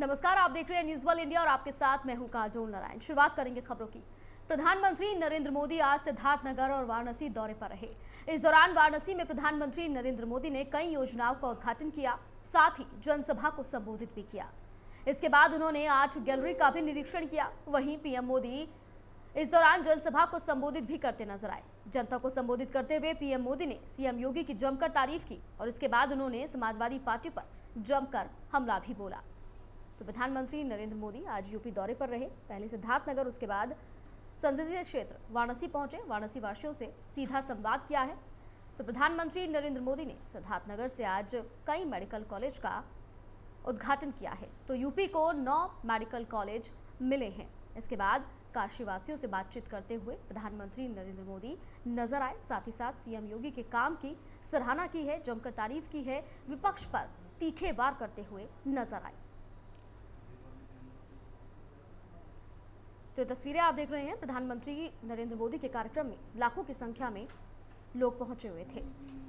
नमस्कार, आप देख रहे हैं न्यूज़ वर्ल्ड इंडिया और आपके साथ मैं हूं काजोल नारायण। शुरुआत करेंगे खबरों की। प्रधानमंत्री नरेंद्र मोदी आज सिद्धार्थनगर और वाराणसी दौरे पर रहे। इस दौरान वाराणसी में प्रधानमंत्री नरेंद्र मोदी ने कई योजनाओं का उद्घाटन किया, साथ ही जनसभा को संबोधित भी किया। इसके बाद उन्होंने आर्ट गैलरी का भी निरीक्षण किया। वहीं पीएम मोदी इस दौरान जनसभा को संबोधित भी करते नजर आए। जनता को संबोधित करते हुए पीएम मोदी ने सीएम योगी की जमकर तारीफ की और इसके बाद उन्होंने समाजवादी पार्टी पर जमकर हमला भी बोला। तो प्रधानमंत्री नरेंद्र मोदी आज यूपी दौरे पर रहे। पहले सिद्धार्थनगर, उसके बाद संसदीय क्षेत्र वाराणसी पहुंचे। वाराणसी वासियों से सीधा संवाद किया है। तो प्रधानमंत्री नरेंद्र मोदी ने सिद्धार्थनगर से आज कई मेडिकल कॉलेज का उद्घाटन किया है। तो यूपी को 9 मेडिकल कॉलेज मिले हैं। इसके बाद काशीवासियों से बातचीत करते हुए प्रधानमंत्री नरेंद्र मोदी नजर आए। साथ ही साथ सीएम योगी के काम की सराहना की है, जमकर तारीफ की है, विपक्ष पर तीखे वार करते हुए नजर आए। तो तस्वीरें आप देख रहे हैं। प्रधानमंत्री नरेंद्र मोदी के कार्यक्रम में लाखों की संख्या में लोग पहुंचे हुए थे।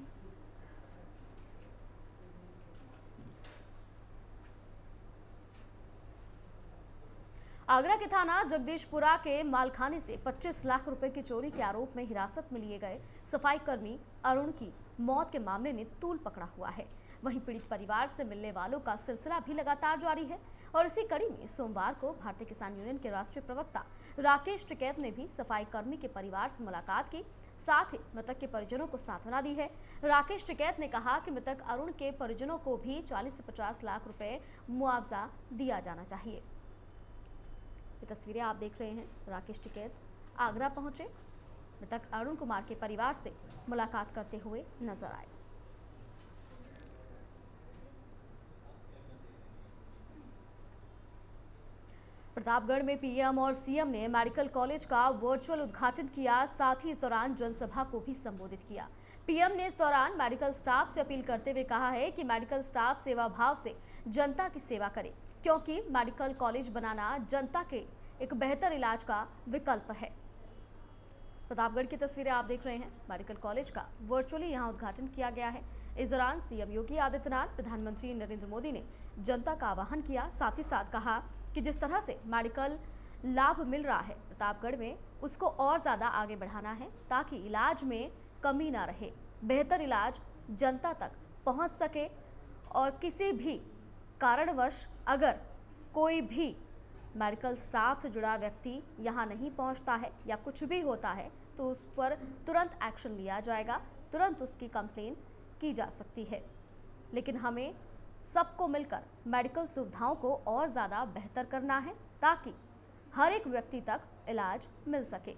आगरा के थाना जगदीशपुरा के मालखाने से 25 लाख रुपए की चोरी के आरोप में हिरासत में लिए गए सफाई कर्मी अरुण की मौत के मामले ने तूल पकड़ा हुआ है। वहीं पीड़ित परिवार से मिलने वालों का सिलसिला भी लगातार जारी है और इसी कड़ी में सोमवार को भारतीय किसान यूनियन के राष्ट्रीय प्रवक्ता राकेश टिकैत ने भी सफाई कर्मी के परिवार से मुलाकात की। साथ ही मृतक के परिजनों को सांत्वना दी है। राकेश टिकैत ने कहा कि मृतक अरुण के परिजनों को भी 40 से 50 लाख रुपए मुआवजा दिया जाना चाहिए। ये तस्वीरें आप देख रहे हैं। राकेश टिकैत आगरा पहुंचे, मृतक अरुण कुमार के परिवार से मुलाकात करते हुए नजर आए। प्रतापगढ़ में पीएम और सीएम ने मेडिकल कॉलेज का वर्चुअल उद्घाटन किया। साथ ही इस दौरान जनसभा को भी संबोधित किया। पीएम ने इस दौरान मेडिकल स्टाफ से अपील करते हुए कहा है कि मेडिकल स्टाफ सेवा भाव से जनता की सेवा करे, क्योंकि मेडिकल कॉलेज बनाना जनता के एक बेहतर इलाज का विकल्प है। प्रतापगढ़ की तस्वीरें आप देख रहे हैं। मेडिकल कॉलेज का वर्चुअली यहां उद्घाटन किया गया है। इस दौरान सीएम योगी आदित्यनाथ, प्रधानमंत्री नरेंद्र मोदी ने जनता का आह्वान किया। साथ ही साथ कहा कि जिस तरह से मेडिकल लाभ मिल रहा है प्रतापगढ़ में, उसको और ज़्यादा आगे बढ़ाना है ताकि इलाज में कमी ना रहे, बेहतर इलाज जनता तक पहुंच सके और किसी भी कारणवश अगर कोई भी मेडिकल स्टाफ से जुड़ा व्यक्ति यहाँ नहीं पहुँचता है या कुछ भी होता है तो उस पर तुरंत एक्शन लिया जाएगा, तुरंत उसकी कंप्लेन की जा सकती है। लेकिन हमें सबको मिलकर मेडिकल सुविधाओं को और ज़्यादा बेहतर करना है ताकि हर एक व्यक्ति तक इलाज मिल सके।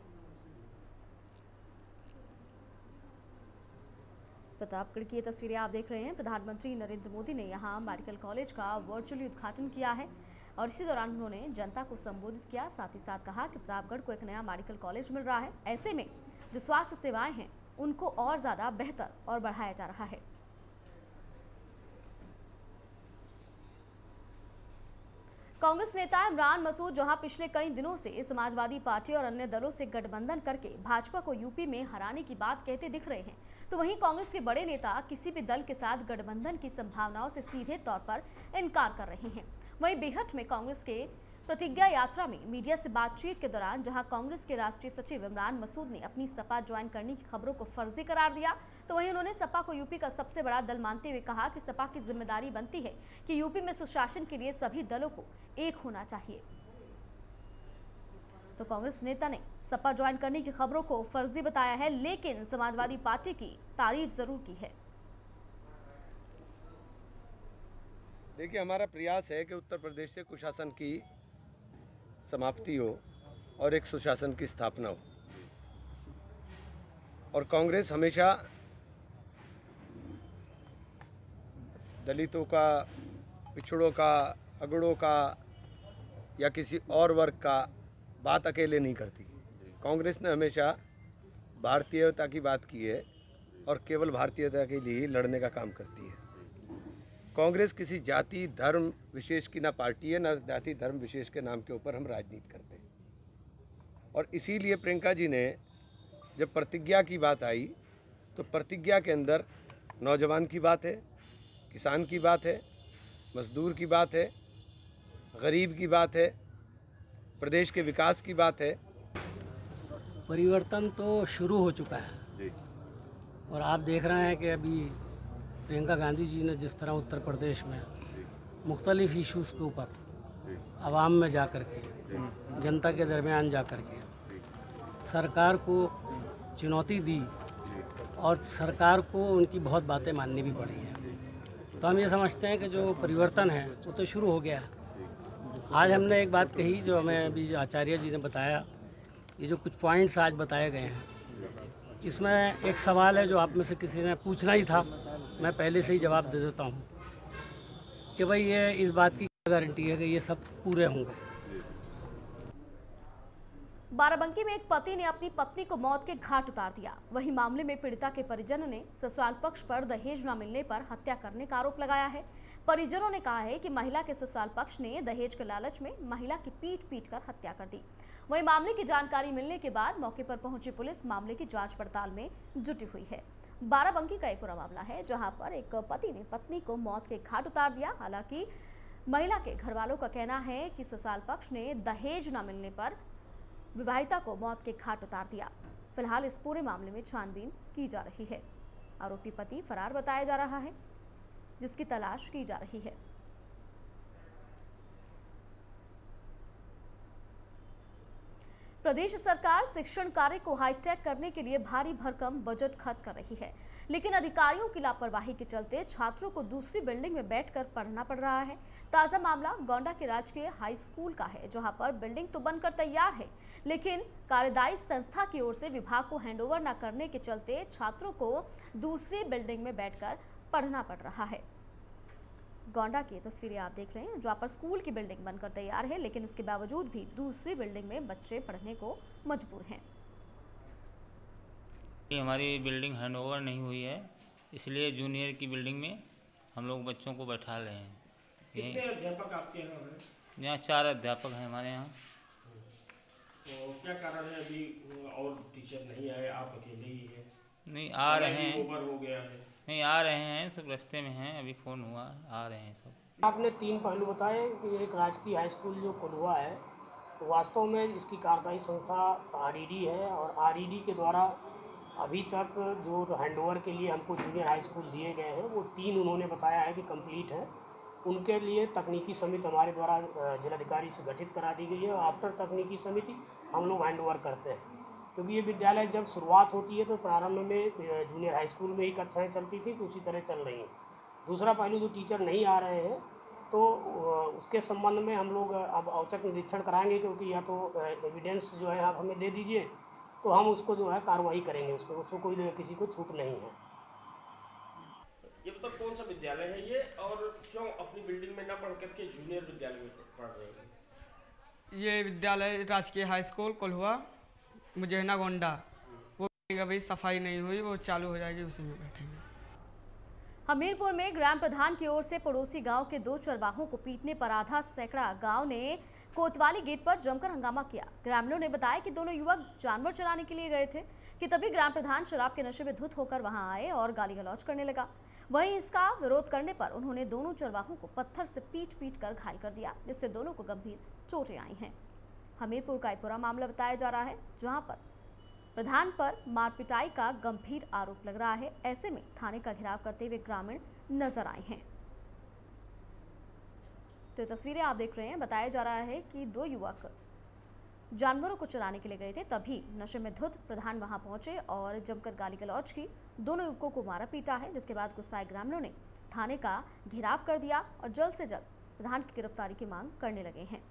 प्रतापगढ़ की ये तस्वीरें आप देख रहे हैं। प्रधानमंत्री नरेंद्र मोदी ने यहाँ मेडिकल कॉलेज का वर्चुअली उद्घाटन किया है और इसी दौरान उन्होंने जनता को संबोधित किया। साथ ही साथ कहा कि प्रतापगढ़ को एक नया मेडिकल कॉलेज मिल रहा है। ऐसे में जो स्वास्थ्य सेवाएं हैं उनको और ज़्यादा बेहतर और बढ़ाया जा रहा है। कांग्रेस नेता इमरान मसूद जहां पिछले कई दिनों से समाजवादी पार्टी और अन्य दलों से गठबंधन करके भाजपा को यूपी में हराने की बात कहते दिख रहे हैं, तो वहीं कांग्रेस के बड़े नेता किसी भी दल के साथ गठबंधन की संभावनाओं से सीधे तौर पर इनकार कर रहे हैं। वहीं बेहट में कांग्रेस के प्रतिज्ञा यात्रा में मीडिया से बातचीत के दौरान जहां कांग्रेस के राष्ट्रीय सचिव इमरान मसूद ने अपनी सपा ज्वाइन करने की खबरों को फर्जी करार दिया, तो वहीं उन्होंने सपा को यूपी का सबसे बड़ा दल मानते हुए कहा कि सपा की जिम्मेदारी बनती है कि यूपी में सुशासन के लिए सभी दलों को एक होना चाहिए। तो कांग्रेस नेता ने सपा ज्वाइन करने की खबरों को फर्जी बताया है, लेकिन समाजवादी पार्टी की तारीफ जरूर की है। देखिए, हमारा प्रयास है कि उत्तर प्रदेश से कुशासन की समाप्ति हो और एक सुशासन की स्थापना हो। और कांग्रेस हमेशा दलितों का, पिछड़ों का, अगड़ों का या किसी और वर्ग का बात अकेले नहीं करती। कांग्रेस ने हमेशा भारतीयता की बात की है और केवल भारतीयता के लिए ही लड़ने का काम करती है। कांग्रेस किसी जाति धर्म विशेष की ना पार्टी है, ना जाति धर्म विशेष के नाम के ऊपर हम राजनीति करते हैं। और इसीलिए प्रियंका जी ने जब प्रतिज्ञा की बात आई तो प्रतिज्ञा के अंदर नौजवान की बात है, किसान की बात है, मजदूर की बात है, गरीब की बात है, प्रदेश के विकास की बात है। परिवर्तन तो शुरू हो चुका है और आप देख रहे हैं कि अभी प्रियंका गांधी जी ने जिस तरह उत्तर प्रदेश में मुख्तलिफ इश्यूज़ के ऊपर आवाम में जा कर के, जनता के दरमियान जा कर के सरकार को चुनौती दी और सरकार को उनकी बहुत बातें माननी भी पड़ी हैं। तो हम ये समझते हैं कि जो परिवर्तन है वो तो शुरू हो गया है। आज हमने एक बात कही जो हमें अभी आचार्य जी ने बताया, ये जो कुछ पॉइंट्स आज बताए गए हैं, इसमें एक सवाल है जो आप में से किसी ने पूछना ही था, मैं पहले से ही जवाब दे देता हूँ कि भाई ये इस बात की गारंटी है कि ये सब पूरे होंगे। बाराबंकी में एक पति ने अपनी पत्नी को मौत के घाट उतार दिया। वहीं मामले में पीड़िता के परिजनों ने ससुराल पक्ष पर दहेज न मिलने पर हत्या करने का आरोप लगाया है। परिजनों ने कहा है कि महिला के ससुराल पक्ष ने दहेज के लालच में महिला की पीट कर हत्या कर दी। वहीं मामले की जानकारी मिलने के बाद मौके पर पहुंची पुलिस मामले की जांच पड़ताल में जुटी हुई है। बाराबंकी का एक पूरा मामला है जहां पर एक पति ने पत्नी को मौत के घाट उतार दिया। हालांकि महिला के घर वालों का कहना है कि ससुराल पक्ष ने दहेज न मिलने पर विवाहिता को मौत के घाट उतार दिया। फिलहाल इस पूरे मामले में छानबीन की जा रही है। आरोपी पति फरार बताया जा रहा है, जिसकी तलाश की जा रही है। प्रदेश सरकार शिक्षण कार्य को हाईटेक करने के लिए भारी भरकम बजट खर्च कर रही है, लेकिन अधिकारियों की लापरवाही के चलते छात्रों को दूसरी बिल्डिंग में बैठकर पढ़ना पड़ रहा है। ताजा मामला गोंडा के राजकीय हाई स्कूल का है, जहां पर बिल्डिंग तो बनकर तैयार है, लेकिन कार्यदायी संस्था की ओर से विभाग को हैंडओवर न करने के चलते छात्रों को दूसरी बिल्डिंग में बैठकर पढ़ना पड़ रहा है। गोंडा की तस्वीरें आप देख रहे हैं, जहाँ पर स्कूल की बिल्डिंग बनकर तैयार है, लेकिन उसके बावजूद भी दूसरी बिल्डिंग में बच्चे पढ़ने को मजबूर हैं। हमारी बिल्डिंग हैंडओवर नहीं हुई है, इसलिए जूनियर की बिल्डिंग में हम लोग बच्चों को बैठा रहे हैं। कितने अध्यापक आपके यहाँ हैं? यहाँ 4 अध्यापक हैं हमारे यहाँ। तो क्या कारण है अभी और टीचर नहीं आए, आप अकेले ही हैं? नहीं आ रहे हैं, ओवर हो गया है। नहीं आ रहे हैं, सब रास्ते में हैं, अभी फ़ोन हुआ, आ रहे हैं सब। आपने 3 पहलू बताए कि एक राजकीय हाई स्कूल जो खुलवा है, तो वास्तव में इसकी कार्यदायी संस्था आरईडी है और आरईडी के द्वारा अभी तक जो हैंडओवर के लिए हमको जूनियर हाई स्कूल दिए गए हैं वो 3 उन्होंने बताया है कि कंप्लीट है। उनके लिए तकनीकी समिति हमारे द्वारा जिलाधिकारी से गठित करा दी गई है और आफ्टर तकनीकी समिति हम लोग हैंडओवर करते हैं, क्योंकि ये विद्यालय जब शुरुआत होती है तो प्रारंभ में जूनियर हाई स्कूल में ही कक्षाएं चलती थी, तो उसी तरह चल रही हैं। दूसरा पहलू जो टीचर नहीं आ रहे हैं तो उसके संबंध में हम लोग अब औचक निरीक्षण कराएंगे, क्योंकि या तो एविडेंस जो है आप हमें दे दीजिए तो हम उसको जो है कार्रवाई करेंगे, उसको कोई किसी को छूट नहीं है। ये तो कौन सा विद्यालय है ये, और क्यों अपनी बिल्डिंग में न पढ़ करके जूनियर विद्यालय में पढ़ रहे हैं? ये विद्यालय राजकीय हाई स्कूल कोल्हुआ मुजैना गोंडा, वो अभी सफाई नहीं हुई, वो चालू हो जाएगी, उसी में बैठेंगे। हमीरपुर में ग्राम प्रधान की ओर से पड़ोसी गांव के 2 चरवाहों को पीटने पर आधा सैकड़ा गांव ने कोतवाली गेट पर जमकर हंगामा किया। ग्रामीणों ने बताया कि दोनों युवक जानवर चराने के लिए गए थे कि तभी ग्राम प्रधान शराब के नशे में धुत होकर वहां आए और गाली गलौज करने लगा। वहीं इसका विरोध करने पर उन्होंने दोनों चरवाहों को पत्थर से पीट कर घायल कर दिया, जिससे दोनों को गंभीर चोटें आई हैं। हमीरपुर का एक पूरा मामला बताया जा रहा है, जहां पर प्रधान पर मारपिटाई का गंभीर आरोप लग रहा है। ऐसे में थाने का घेराव करते हुए ग्रामीण नजर आए हैं। तो ये तस्वीरें आप देख रहे हैं, बताया जा रहा है कि 2 युवक जानवरों को चराने के लिए गए थे, तभी नशे में धुत प्रधान वहां पहुंचे और जमकर गाली गलौज की। दोनों युवकों को मारा पीटा है, जिसके बाद गुस्साए ग्रामीणों ने थाने का घेराव कर दिया और जल्द से जल्द प्रधान की गिरफ्तारी की मांग करने लगे हैं।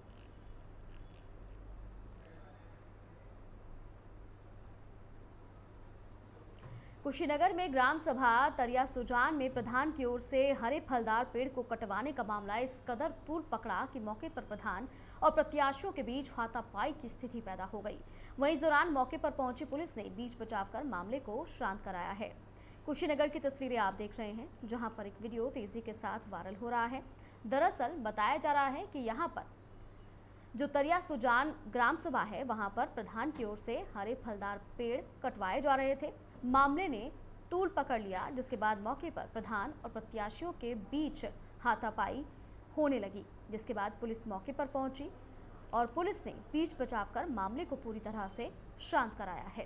कुशीनगर में ग्राम सभा तरिया सुजान में प्रधान की ओर से हरे फलदार पेड़ को कटवाने का मामला इस कदर तूल पकड़ा कि मौके पर प्रधान और प्रत्याशियों के बीच हाथापाई की स्थिति पैदा हो गई। वहीं इस दौरान मौके पर पहुंची पुलिस ने बीच बचाव कर मामले को शांत कराया है। कुशीनगर की तस्वीरें आप देख रहे हैं, जहां पर एक वीडियो तेजी के साथ वायरल हो रहा है। दरअसल बताया जा रहा है कि यहाँ पर जो तरिया सुजान ग्राम सभा है, वहां पर प्रधान की ओर से हरे फलदार पेड़ कटवाए जा रहे थे। मामले ने तूल पकड़ लिया, जिसके बाद मौके पर प्रधान और प्रत्याशियों के बीच हाथापाई होने लगी। जिसके बाद पुलिस मौके पर पहुंची और पुलिस ने बीच बचाव कर मामले को पूरी तरह से शांत कराया है।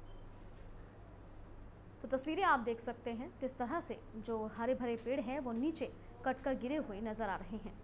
तो तस्वीरें आप देख सकते हैं किस तरह से जो हरे भरे पेड़ हैं वो नीचे कटकर गिरे हुए नजर आ रहे हैं।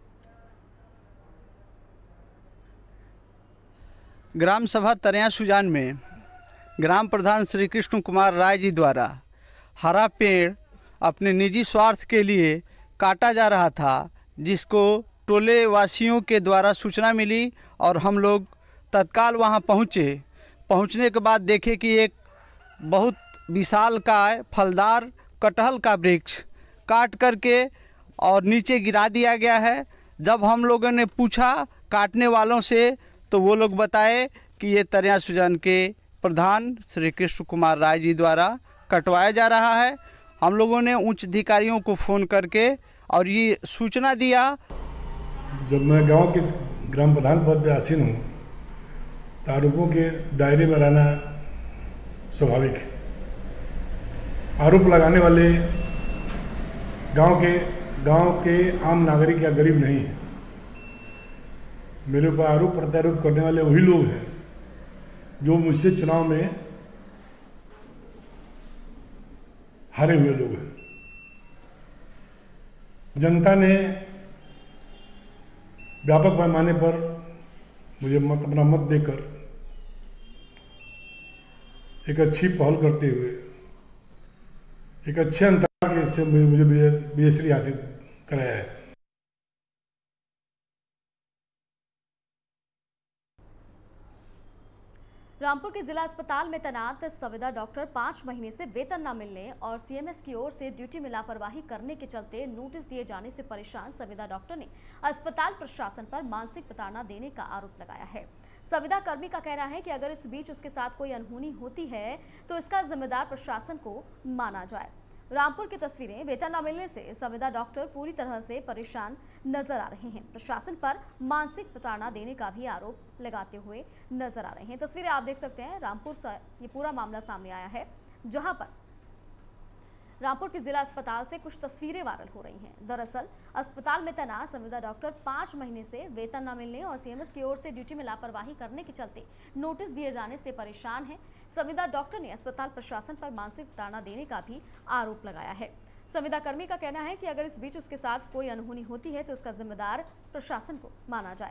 ग्राम सभा तरिया सुजान में ग्राम प्रधान श्री कृष्ण कुमार राय जी द्वारा हरा पेड़ अपने निजी स्वार्थ के लिए काटा जा रहा था, जिसको टोले वासियों के द्वारा सूचना मिली और हम लोग तत्काल वहां पहुंचने के बाद देखे कि एक बहुत विशालकाय फलदार कटहल का वृक्ष काट करके और नीचे गिरा दिया गया है। जब हम लोगों ने पूछा काटने वालों से तो वो लोग बताए कि ये तरिया सुजान के प्रधान श्री कृष्ण कुमार राय जी द्वारा कटवाया जा रहा है। हम लोगों ने उच्च अधिकारियों को फ़ोन करके और ये सूचना दिया। जब मैं गांव के ग्राम प्रधान पद पर आसीन हूँ तो आरोपों के दायरे में रहना स्वाभाविक है। आरोप लगाने वाले गांव के आम नागरिक या गरीब नहीं है। मेरे ऊपर आरोप प्रत्यारोप करने वाले वही लोग हैं जो मुझसे चुनाव में हारे हुए लोग हैं। जनता ने व्यापक पैमाने पर मुझे अपना मत देकर एक अच्छी पहल करते हुए एक अच्छे अंतर से मुझे विजयश्री हासिल कराया है। रामपुर के जिला अस्पताल में तैनात संविदा डॉक्टर 5 महीने से वेतन न मिलने और सीएमएस की ओर से ड्यूटी में लापरवाही करने के चलते नोटिस दिए जाने से परेशान संविदा डॉक्टर ने अस्पताल प्रशासन पर मानसिक प्रताड़ना देने का आरोप लगाया है। संविदा कर्मी का कहना है कि अगर इस बीच उसके साथ कोई अनहोनी होती है तो इसका जिम्मेदार प्रशासन को माना जाए। रामपुर की तस्वीरें, वेतन न मिलने से संविदा डॉक्टर पूरी तरह से परेशान नजर आ रहे हैं। प्रशासन पर मानसिक प्रताड़ना देने का भी आरोप लगाते हुए नजर आ रहे हैं। तस्वीरें आप देख सकते हैं, रामपुर से ये पूरा मामला सामने आया है, जहां पर रामपुर के जिला अस्पताल से कुछ तस्वीरें वायरल हो रही हैं। दरअसल अस्पताल में तैनात संविदा डॉक्टर 5 महीने से वेतन न मिलने और सीएमएस की ओर से ड्यूटी में लापरवाही करने के चलते नोटिस दिए जाने से परेशान है। संविदा डॉक्टर ने अस्पताल प्रशासन पर मानसिक प्रताड़ना देने का भी आरोप लगाया है। संविदा कर्मी का कहना है कि अगर इस बीच उसके साथ कोई अनहोनी होती है तो इसका जिम्मेदार प्रशासन को माना जाए।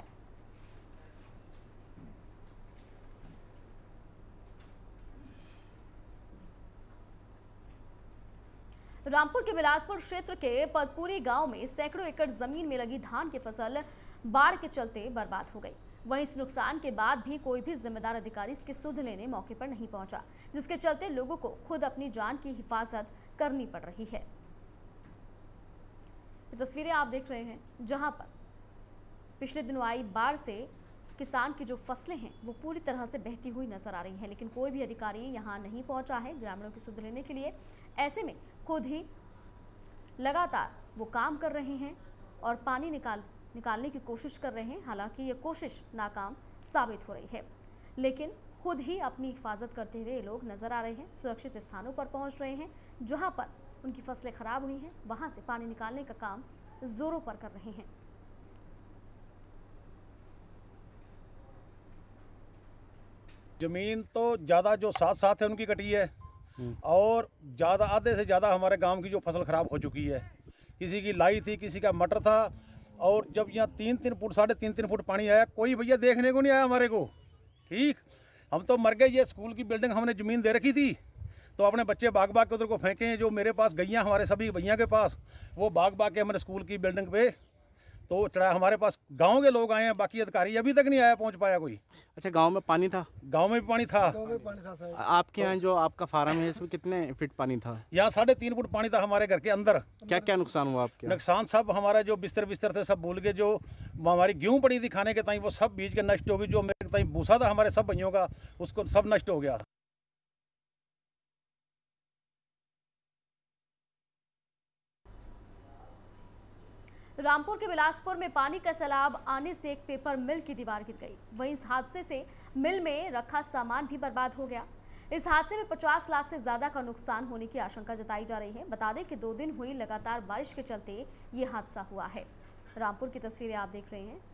रामपुर के बिलासपुर क्षेत्र के पदपुरी गांव में सैकड़ों एकड़ जमीन में लगी धान की फसल बाढ़ के चलते बर्बाद हो गई। वहीं इस नुकसान के बाद भी कोई भी जिम्मेदार अधिकारी इसकी सुध लेने मौके पर नहीं पहुंचा, जिसके चलते लोगों को खुद अपनी जान की हिफाजत करनी पड़ रही है। ये तस्वीरें आप देख रहे हैं, जहां पर पिछले दिनों आई बाढ़ से किसान की जो फसलें हैं वो पूरी तरह से बहती हुई नजर आ रही हैं, लेकिन कोई भी अधिकारी यहां नहीं पहुंचा है ग्रामीणों की सुध लेने के लिए। ऐसे में खुद ही लगातार वो काम कर रहे हैं और पानी निकालने की कोशिश कर रहे हैं। हालांकि ये कोशिश नाकाम साबित हो रही है, लेकिन खुद ही अपनी हिफाजत करते हुए लोग नजर आ रहे हैं। सुरक्षित स्थानों पर पहुंच रहे हैं, जहां पर उनकी फसलें खराब हुई हैं, वहां से पानी निकालने का काम जोरों पर कर रहे हैं। जमीन तो ज़्यादा जो साथ है उनकी कटी है और ज़्यादा आधे से ज़्यादा हमारे गांव की जो फसल ख़राब हो चुकी है। किसी की लाई थी, किसी का मटर था, और जब यहाँ 3-3 फुट 3.5 फुट पानी आया, कोई भैया देखने को नहीं आया हमारे को। ठीक, हम तो मर गए। ये स्कूल की बिल्डिंग हमने ज़मीन दे रखी थी तो अपने बच्चे भाग के उधर को फेंके। जो मेरे पास गैया, हमारे सभी भैया के पास, वो भाग के हमारे स्कूल की बिल्डिंग पे तो चढ़ा। हमारे पास गांव के लोग आए हैं, बाकी अधिकारी अभी तक नहीं आया, पहुंच पाया कोई। अच्छा, गांव में पानी था? गांव में भी पानी था। आपके यहाँ जो आपका फार्म है इसमें कितने फीट पानी था? यहाँ 3.5 फुट पानी था हमारे घर के अंदर। क्या क्या नुकसान हुआ आपके? नुकसान सब हमारा जो बिस्तर थे सब भूल के, जो हमारी गेहूँ पड़ी थी खाने के ताई वो सब बीज के नष्ट हो गई। जो मेरे ताई भूसा था हमारे सब भाइयों का, उसको सब नष्ट हो गया। रामपुर के बिलासपुर में पानी का सैलाब आने से एक पेपर मिल की दीवार गिर गई। वहीं इस हादसे से मिल में रखा सामान भी बर्बाद हो गया। इस हादसे में 50 लाख से ज्यादा का नुकसान होने की आशंका जताई जा रही है। बता दें कि 2 दिन हुई लगातार बारिश के चलते ये हादसा हुआ है। रामपुर की तस्वीरें आप देख रहे हैं।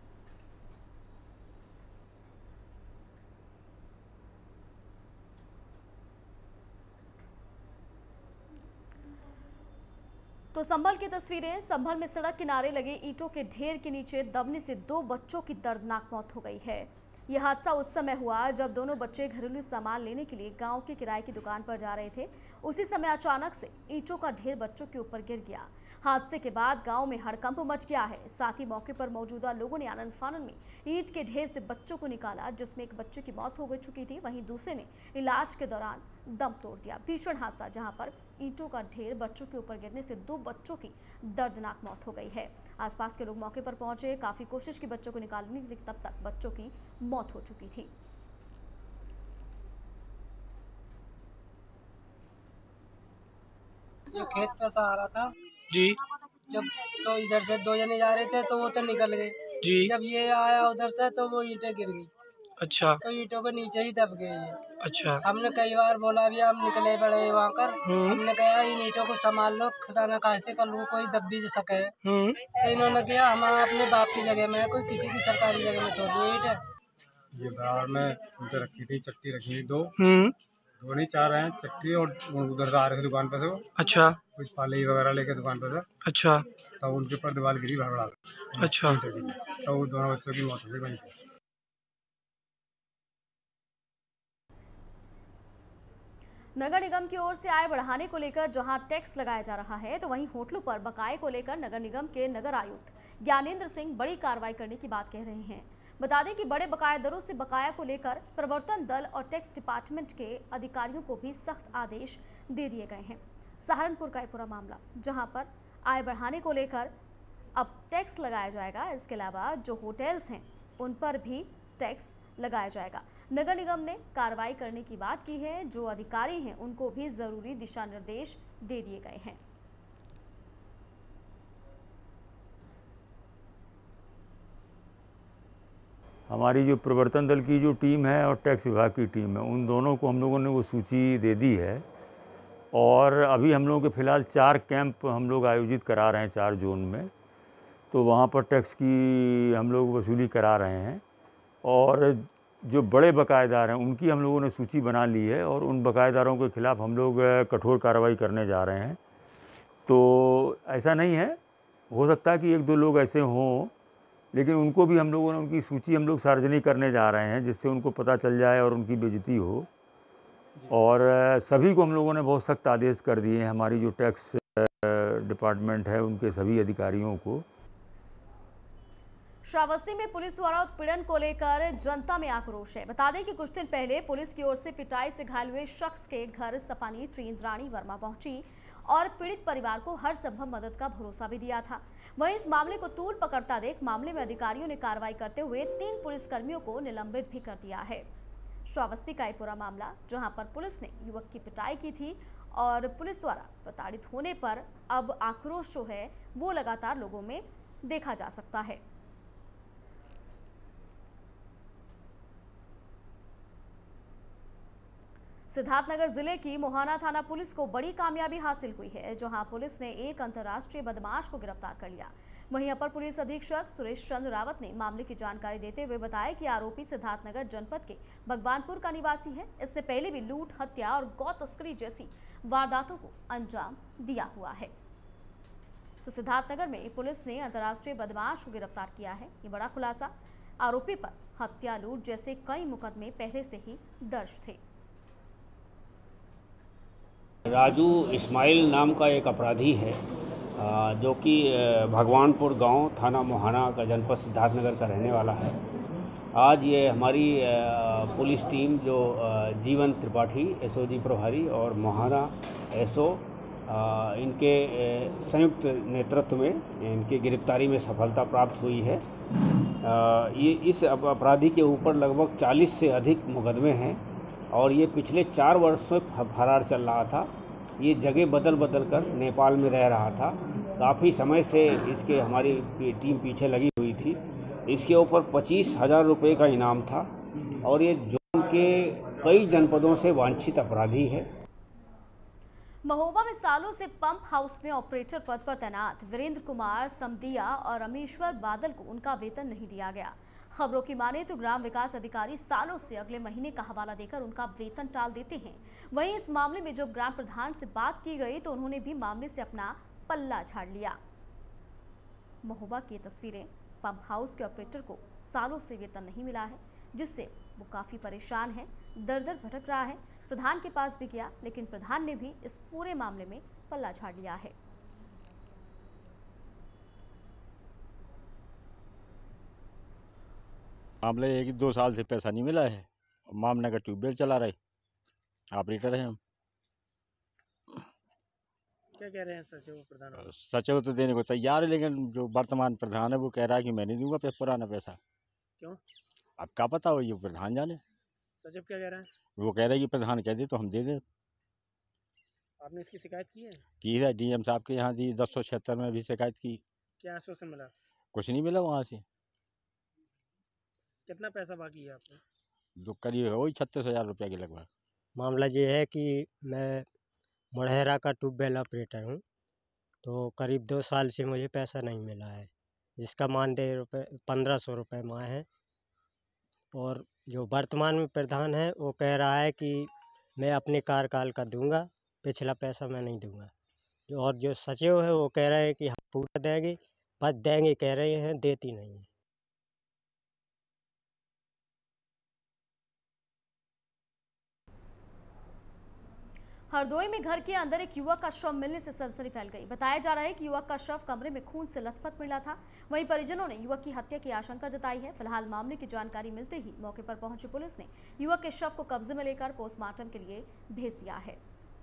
तो संभल की तस्वीरें। संभल में सड़क किनारे लगे ईंटों के ढेर के नीचे दबने से 2 बच्चों की दर्दनाक मौत हो गई है। यह हादसा उस समय हुआ जब दोनों बच्चे घरेलू सामान लेने के लिए गांव के किराए की दुकान पर जा रहे थे। उसी समय अचानक से ईंटों का ढेर बच्चों के ऊपर गिर गया। हादसे के बाद गांव में हड़कंप मच गया है। साथ ही मौके पर मौजूदा लोगों ने आनन फानन में ईंट के ढेर से बच्चों को निकाला, जिसमें एक बच्चे की मौत हो चुकी थी, वहीं दूसरे ने इलाज के दौरान दम तोड़ दिया। भीषण हादसा जहां पर ईंटों का ढेर बच्चों के ऊपर गिरने से 2 बच्चों की दर्दनाक मौत हो गई है। आसपास के लोग मौके पर पहुंचे, काफी कोशिश की बच्चों को निकालने की, तब तक बच्चों की मौत हो चुकी थी। जो खेत पे से आ रहा था जी, जब तो इधर से 2 जने जा रहे थे तो वो तो निकल गए जी। जब ये आया उधर से तो वो ईंटें गिर गई। अच्छा, तो ईंटों के नीचे ही दब गए ये। अच्छा। हमने कई बार बोला भी हम निकले पड़े वहाँ कर, हमने कहा इन ईंटों को संभाल लो, खुदा न खास्ते कल को कोई दब भी सके। तो इन्होंने किया हम अपने बाप की जगह में, कोई किसी की सरकारी जगह में छोड़ दिए ईंटें। ये बराबर में ईंटें रखी थी, चट्टी रखी थी 2 नहीं 4 हैं चक्की, और उधर से आ रहे थे दुकान पे से वो। अच्छा। कुछ पाली वगैरह लेके दुकान पे से। अच्छा। तब उनके ऊपर दीवार गिरी भड़बड़ा। अच्छा। तो वो दोनों बच्चों की मौत हो गई वहीं पे। नगर निगम की ओर से आय बढ़ाने को लेकर जहां टैक्स लगाया जा रहा है, तो वहीं होटलों पर बकाये को लेकर नगर निगम के नगर आयुक्त ज्ञानेंद्र सिंह बड़ी कार्रवाई करने की बात कह रहे हैं। बता दें कि बड़े बकाया दरों से बकाया को लेकर प्रवर्तन दल और टैक्स डिपार्टमेंट के अधिकारियों को भी सख्त आदेश दे दिए गए हैं। सहारनपुर का पूरा मामला, जहां पर आय बढ़ाने को लेकर अब टैक्स लगाया जाएगा। इसके अलावा जो होटल्स हैं उन पर भी टैक्स लगाया जाएगा। नगर निगम ने कार्रवाई करने की बात की है। जो अधिकारी हैं उनको भी जरूरी दिशा निर्देश दे दिए गए हैं। हमारी जो प्रवर्तन दल की जो टीम है और टैक्स विभाग की टीम है, उन दोनों को हम लोगों ने वो सूची दे दी है। और अभी हम लोगों के फ़िलहाल 4 कैंप हम लोग आयोजित करा रहे हैं 4 जोन में। तो वहाँ पर टैक्स की हम लोग वसूली करा रहे हैं। और जो बड़े बकायेदार हैं उनकी हम लोगों ने सूची बना ली है, और उन बकायेदारों के ख़िलाफ़ हम लोग कठोर कार्रवाई करने जा रहे हैं। तो ऐसा नहीं है, हो सकता है कि 1-2 लोग ऐसे हों, लेकिन उनको भी हम लोगों ने उनकी सूची हम लोग सार्वजनिक करने जा रहे हैं, जिससे उनको पता चल जाए और उनकी बेइज्जती हो। और सभी को हम लोगों ने बहुत सख्त आदेश कर दिए हैं, हमारी जो टैक्स डिपार्टमेंट है उनके सभी अधिकारियों को। श्रावस्ती में पुलिस द्वारा उत्पीड़न को लेकर जनता में आक्रोश है। बता दें कि कुछ दिन पहले पुलिस की ओर से पिटाई से घायल हुए शख्स के घर सपानी श्री इंद्राणी वर्मा पहुंची और पीड़ित परिवार को हर संभव मदद का भरोसा भी दिया था। वहीं इस मामले को तूल पकड़ता देख मामले में अधिकारियों ने कार्रवाई करते हुए 3 पुलिसकर्मियों को निलंबित भी कर दिया है। श्रावस्ती का पूरा मामला, जहां पर पुलिस ने युवक की पिटाई की थी और पुलिस द्वारा प्रताड़ित होने पर अब आक्रोश जो है वो लगातार लोगों में देखा जा सकता है। सिद्धार्थनगर जिले की मोहाना थाना पुलिस को बड़ी कामयाबी हासिल हुई है, जहां पुलिस ने एक अंतर्राष्ट्रीय बदमाश को गिरफ्तार कर लिया। वहीं अपर पुलिस अधीक्षक सुरेश चंद्र रावत ने मामले की जानकारी देते हुए बताया कि आरोपी सिद्धार्थनगर जनपद के भगवानपुर का निवासी है। इसने पहले भी लूट, हत्या और गौ तस्करी जैसी वारदातों को अंजाम दिया हुआ है। तो सिद्धार्थनगर में पुलिस ने अंतर्राष्ट्रीय बदमाश को गिरफ्तार किया है। ये बड़ा खुलासा, आरोपी पर हत्या, लूट जैसे कई मुकदमे पहले से ही दर्ज थे। राजू इस्माइल नाम का एक अपराधी है, जो कि भगवानपुर गांव, थाना मोहाना का, जनपद सिद्धार्थनगर का रहने वाला है। आज ये हमारी पुलिस टीम जो जीवन त्रिपाठी एसओजी प्रभारी और मोहाना एसओ, इनके संयुक्त नेतृत्व में इनकी गिरफ्तारी में सफलता प्राप्त हुई है। ये इस अपराधी के ऊपर लगभग 40 से अधिक मुकदमे हैं और ये पिछले 4 वर्ष से फरार चल रहा था। ये जगह बदल कर नेपाल में रह रहा था। काफ़ी समय से इसके हमारी टीम पीछे लगी हुई थी। इसके ऊपर 25,000 रुपये का इनाम था और ये जोन के कई जनपदों से वांछित अपराधी है। महोबा में सालों से पंप हाउस में ऑपरेटर पद पर तैनात वीरेंद्र कुमार समदिया और रमेश्वर बादल को उनका वेतन नहीं दिया गया। खबरों की माने तो ग्राम विकास अधिकारी सालों से अगले महीने का हवाला देकर उनका वेतन टाल देते हैं। वहीं इस मामले में जब ग्राम प्रधान से बात की गई तो उन्होंने भी मामले से अपना पल्ला झाड़ लिया। महोबा की तस्वीरें, पंप हाउस के ऑपरेटर को सालों से वेतन नहीं मिला है, जिससे वो काफी परेशान है, दर-दर भटक रहा है। प्रधान के पास भी गया, लेकिन प्रधान ने भी इस पूरे मामले में पल्ला झाड़ लिया है। मामला ये है कि 2 साल से पैसा नहीं मिला है। मामला का ट्यूबवेल चला रहे, ऑपरेटर हैं हम। क्या कह रहे हैं सचिव प्रधान? सचिव तो देने को तैयार है, लेकिन जो वर्तमान प्रधान है वो कह रहा है कि मैं नहीं दूंगा पुराना पैसा। क्यों? अब क्या पता हो, ये प्रधान जाने। सचिव क्या कह रहा है? वो कह रहा है कि प्रधान कह दे तो हम दे दें। आपने इसकी शिकायत की है? की है, डीएम साहब के यहाँ दी, 1076 में भी शिकायत की। क्या आश्वासन मिला? कुछ नहीं मिला वहाँ से। कितना पैसा बाकी है आपको? जो करीब वही 36,000 रुपये के लगभग। मामला ये है कि मैं मढ़ेरा का ट्यूबवेल ऑपरेटर हूँ, तो करीब 2 साल से मुझे पैसा नहीं मिला है, जिसका मानदेय 1500 रुपये माह है। और जो वर्तमान में प्रधान है वो कह रहा है कि मैं अपने कार्यकाल का दूंगा, पिछला पैसा मैं नहीं दूंगा। और जो सचिव है वो कह रहे हैं कि हम पूरा देंगे, बस देंगे कह रहे हैं, देती नहीं है। हरदोई में घर के अंदर एक युवक का शव मिलने से सनसनी फैल गई। बताया जा रहा है कि युवक का शव कमरे में खून से लथपथ मिला था। वहीं परिजनों ने युवक की हत्या की आशंका जताई है। फिलहाल मामले की जानकारी मिलते ही मौके पर पहुंची पुलिस ने युवक के शव को कब्जे में लेकर पोस्टमार्टम के लिए भेज दिया है।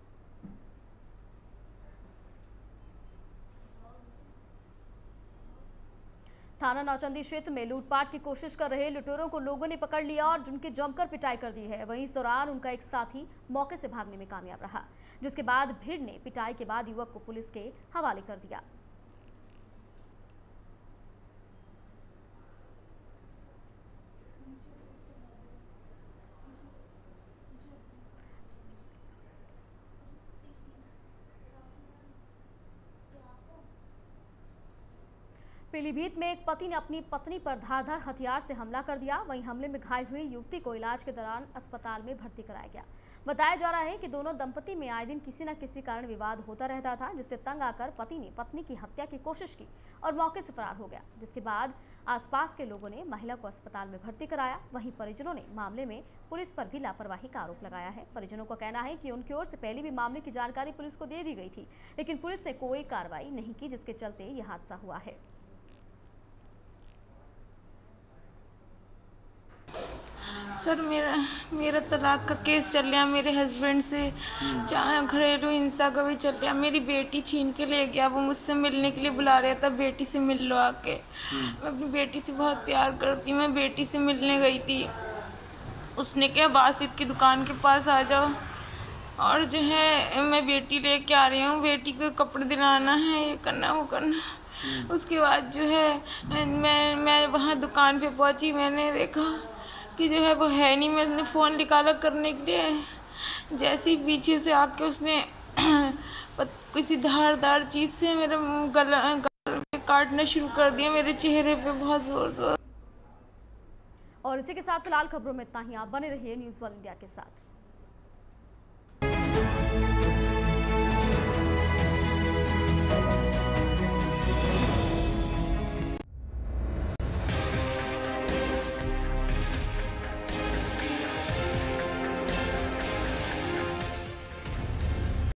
थाना नौचंदी क्षेत्र में लूटपाट की कोशिश कर रहे लुटेरों को लोगों ने पकड़ लिया और जिनकी जमकर पिटाई कर दी है। वहीं इस दौरान उनका एक साथी मौके से भागने में कामयाब रहा, जिसके बाद भीड़ ने पिटाई के बाद युवक को पुलिस के हवाले कर दिया। पीलीभीत में एक पति ने अपनी पत्नी पर धारदार हथियार से हमला कर दिया। वहीं हमले में घायल हुई युवती को इलाज के दौरान अस्पताल में भर्ती कराया गया। बताया जा रहा है कि दोनों दंपति में आए दिन किसी न किसी कारण विवाद होता रहता था, जिससे तंग आकर पति ने पत्नी की हत्या की कोशिश की और मौके से फरार हो गया, जिसके बाद आसपास के लोगों ने महिला को अस्पताल में भर्ती कराया। वहीं परिजनों ने मामले में पुलिस पर भी लापरवाही का आरोप लगाया है। परिजनों का कहना है कि उनकी ओर से पहले भी मामले की जानकारी पुलिस को दे दी गई थी, लेकिन पुलिस ने कोई कार्रवाई नहीं की, जिसके चलते यह हादसा हुआ है। सर मेरा तलाक का केस चल रहा, मेरे हस्बैंड से जहाँ घरेलू हिंसा का भी चल रहा। मेरी बेटी छीन के ले गया, वो मुझसे मिलने के लिए बुला रहा था, बेटी से मिल लो आके। मैं अपनी बेटी से बहुत प्यार करती हूँ। मैं बेटी से मिलने गई थी, उसने कहा बासित की दुकान के पास आ जाओ, और जो है मैं बेटी लेके आ रही हूँ, बेटी को कपड़े दिलाना है, ये करना वो करना। उसके बाद जो है मैं वहाँ दुकान पे पहुँची, मैंने देखा कि जो है वो है नहीं। मैंने फ़ोन निकाला करने के लिए, जैसे ही पीछे से आके उसने किसी धारदार चीज़ से मेरा गला पे काटना शुरू कर दिया, मेरे चेहरे पे बहुत ज़ोर। और इसी के साथ फिलहाल खबरों में इतना ही। आप बने रहिए न्यूज़ 1 इंडिया के साथ।